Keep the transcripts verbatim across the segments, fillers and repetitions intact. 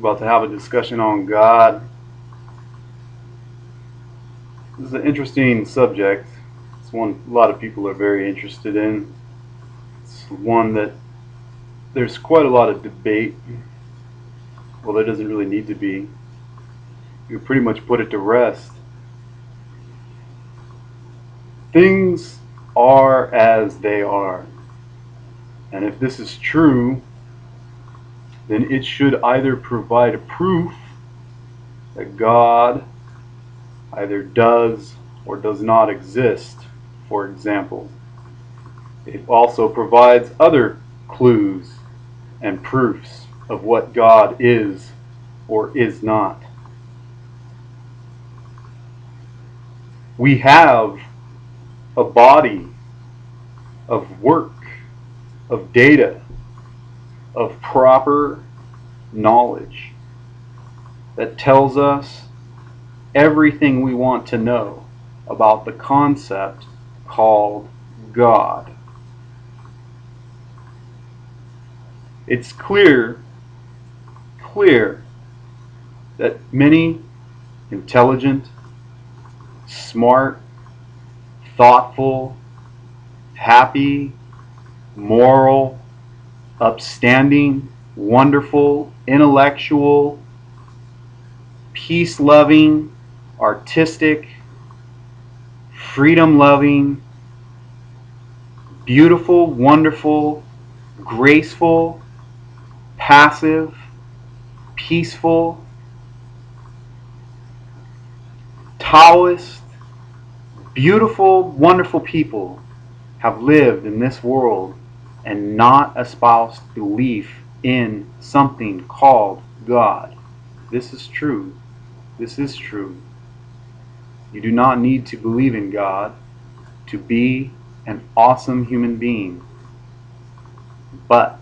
about to have a discussion on God. This is an interesting subject. It's one a lot of people are very interested in. It's one that there's quite a lot of debate. Well, there doesn't really need to be. You pretty much put it to rest. Things are as they are. And if this is true, then it should either provide a proof that God either does or does not exist, for example. It also provides other clues and proofs of what God is or is not. We have a body of work, of data, of proper knowledge that tells us everything we want to know about the concept called God. It's clear, clear that many intelligent, smart, thoughtful, happy, moral, upstanding, wonderful, intellectual, peace-loving, artistic, freedom-loving, beautiful, wonderful, graceful, passive, peaceful, Taoist, beautiful, wonderful people have lived in this world and not espoused belief in something called God. This is true. This is true. You do not need to believe in God to be an awesome human being. But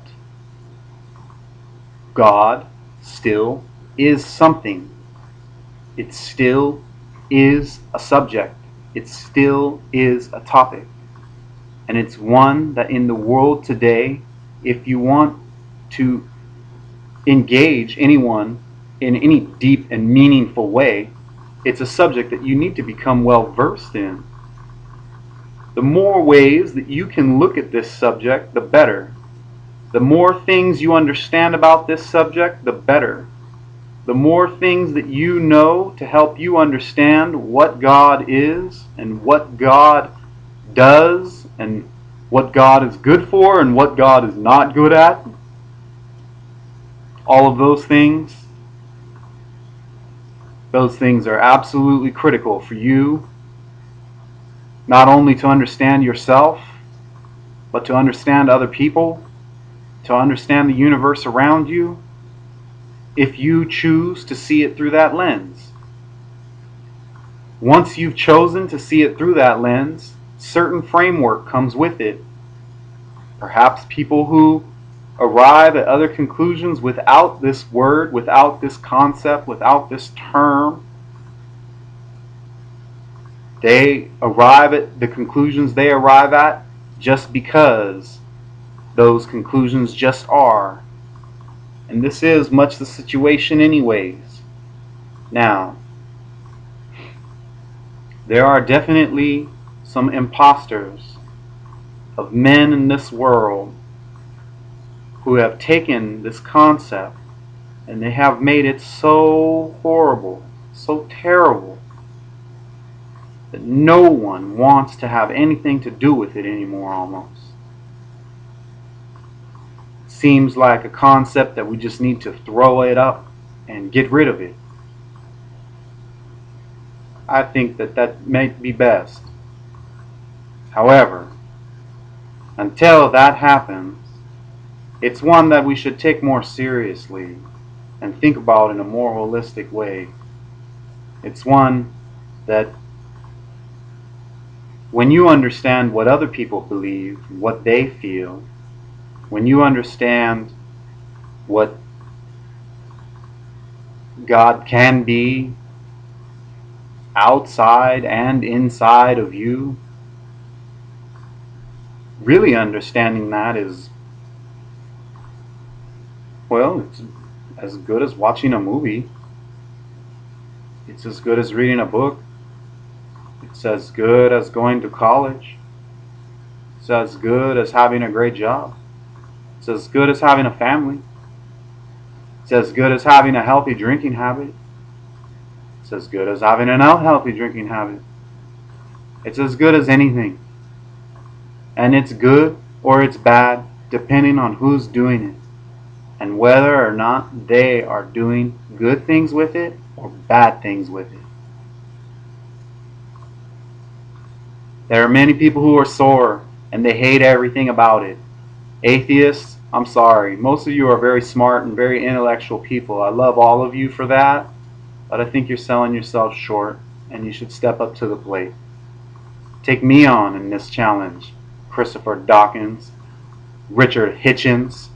God still is something. It still is a subject. It still is a topic. And it's one that in the world today, if you want to engage anyone in any deep and meaningful way, it's a subject that you need to become well versed in. The more ways that you can look at this subject, the better. The more things you understand about this subject, the better. The more things that you know to help you understand what God is and what God does and what God is good for and what God is not good at, all of those things, those things are absolutely critical for you not only to understand yourself, but to understand other people, to understand the universe around you, if you choose to see it through that lens. Once you've chosen to see it through that lens, certain framework comes with it. Perhaps people who arrive at other conclusions without this word, without this concept, without this term, they arrive at the conclusions they arrive at just because those conclusions just are. And this is much the situation anyways. Now, there are definitely some imposters of men in this world who have taken this concept and they have made it so horrible, so terrible, that no one wants to have anything to do with it anymore almost. It seems like a concept that we just need to throw it up and get rid of it. I think that that might be best. However, until that happens, it's one that we should take more seriously and think about in a more holistic way. It's one that when you understand what other people believe, what they feel, when you understand what God can be outside and inside of you, really understanding that is, well, it's as good as watching a movie. It's as good as reading a book. It's as good as going to college. It's as good as having a great job. It's as good as having a family. It's as good as having a healthy drinking habit. It's as good as having an unhealthy drinking habit. It's as good as anything. And it's good or it's bad depending on who's doing it and whether or not they are doing good things with it or bad things with it. There are many people who are sore and they hate everything about it. Atheists, I'm sorry. Most of you are very smart and very intellectual people. I love all of you for that, but I think you're selling yourself short and you should step up to the plate. Take me on in this challenge. Christopher Dawkins, Richard Hitchens,